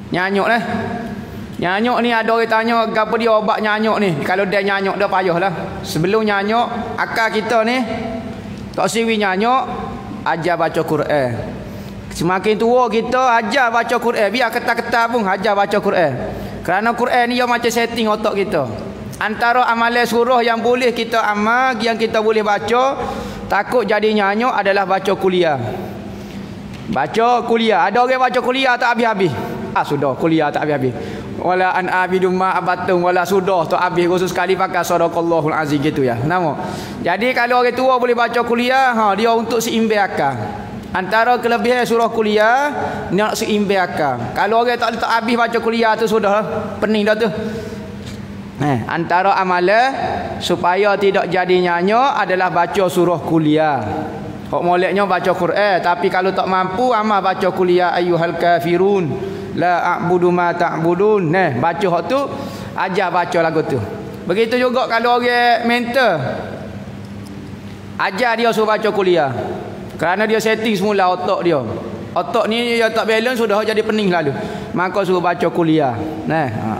Nyanyuk lah. Nyanyuk ni ada orang tanya apa dia obat nyanyuk ni. Kalau dia nyanyuk dah payahlah. Sebelum nyanyuk, akal kita ni tak siwi nyanyuk, ajar baca Quran. Semakin tua kita ajar baca Quran, biar ketat-ketat pun ajar baca Quran. Kerana Quran ni dia macam setting otak kita. Antara amalan surah yang boleh kita amal, yang kita boleh baca, takut jadi nyanyuk adalah baca kuliah. Baca kuliah. Ada orang baca kuliah tak habis-habis. Sudah kuliah tak habis-habis. Wala an abidum ma abatum wala sudah tu habis khusus sekali pakai sadaqallahul azim gitu ya. Nama. Jadi kalau orang tua boleh baca kuliah, dia untuk seimbang akal. Antara kelebihan surah kuliah nak seimbang akal. Kalau orang tak habis baca kuliah tu sudah pening dah tu. Antara amalan supaya tidak jadi nyanyuk adalah baca surah kuliah. Hak moleknya baca Quran, tapi kalau tak mampu amal baca kuliah ayyuhal kafirun la a'budu ma ta'budun. Baca hak tu, ajar baca lagu tu. Begitu juga kalau orang mental, ajar dia suruh baca kuliah. Kerana dia setting semula otak dia. Otak ni dia tak balance sudah jadi pening lalu. Maka suruh baca kuliah.